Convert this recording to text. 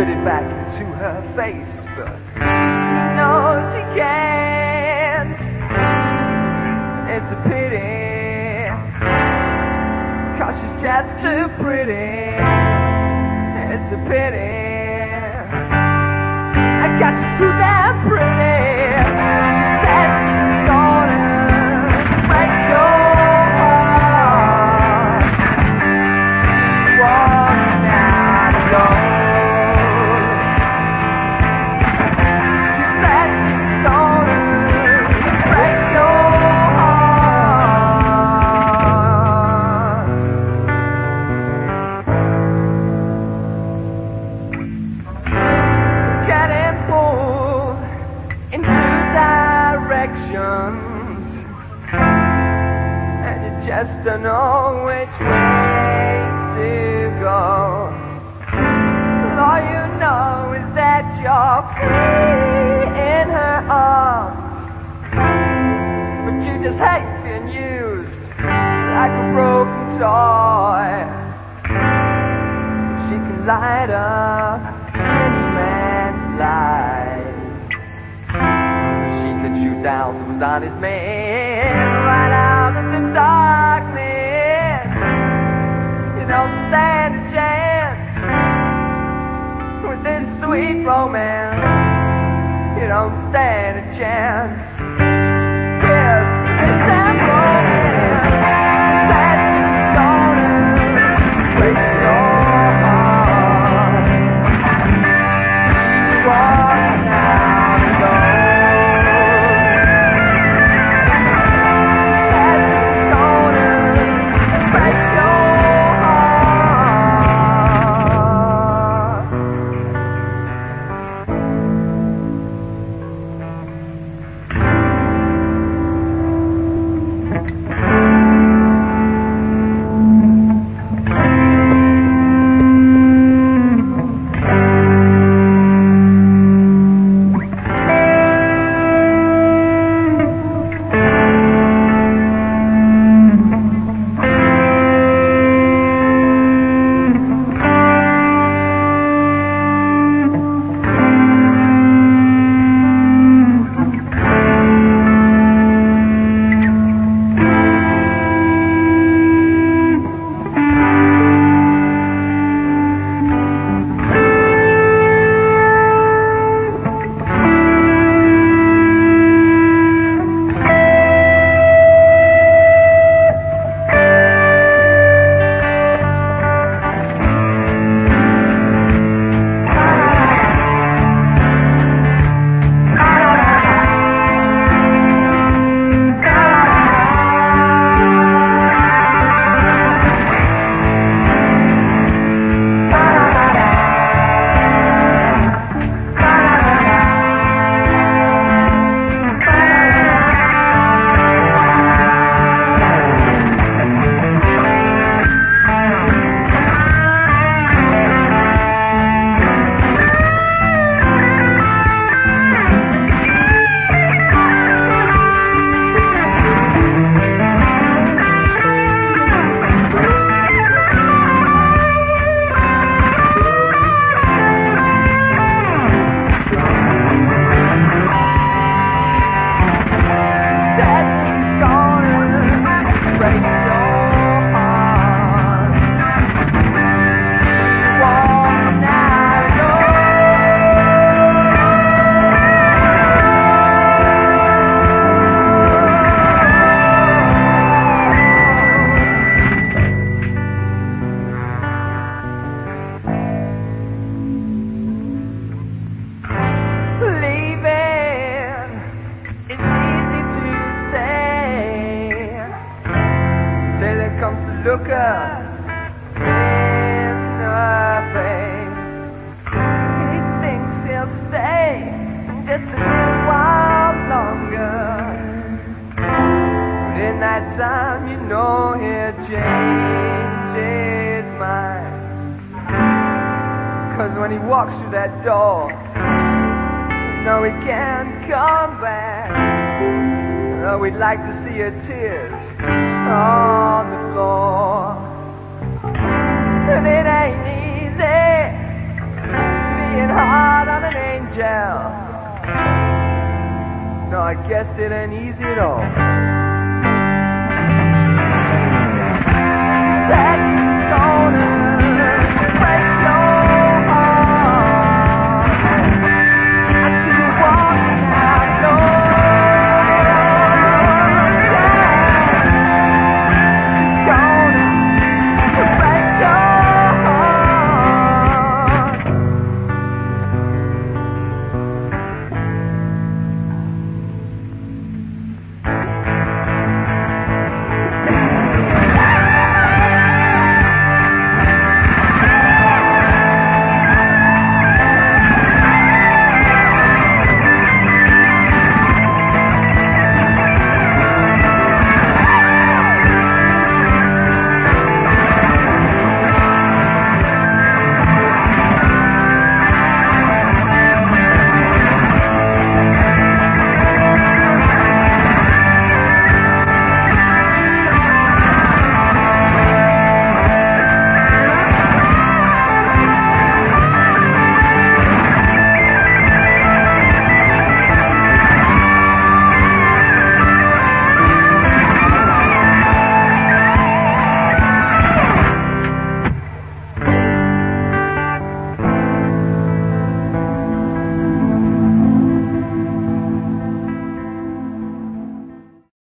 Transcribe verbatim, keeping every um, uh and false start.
spit it back into her face, but she knows he can't. It's a pity, 'cause she's just too pretty. It's a pity, 'cause she's too damn pretty. She said she's gonna break your heart. She's walking out alone. She said she's gonna break your heart. Getting pulled in two directions, and you just don't know which way to go. All you know is that you're free in her arms, but you just hate being used like a broken toy. She can light up any man's life. She could shoot down who's honest man right out of the darkness. You don't stand a chance with this sweet romance. You don't stand a chance. Yes, it's that romance that she's gonna break your heart. She's walking out alone. Said she's gonna break your heart. Look up in her face. He thinks he'll stay just a little while longer, but in that time you know he'll change his mind. 'Cause when he walks through that door, you know he can't come back. Oh, we'd like to see her tears on the floor. And it ain't easy being jail. No, I guess it ain't easy at all.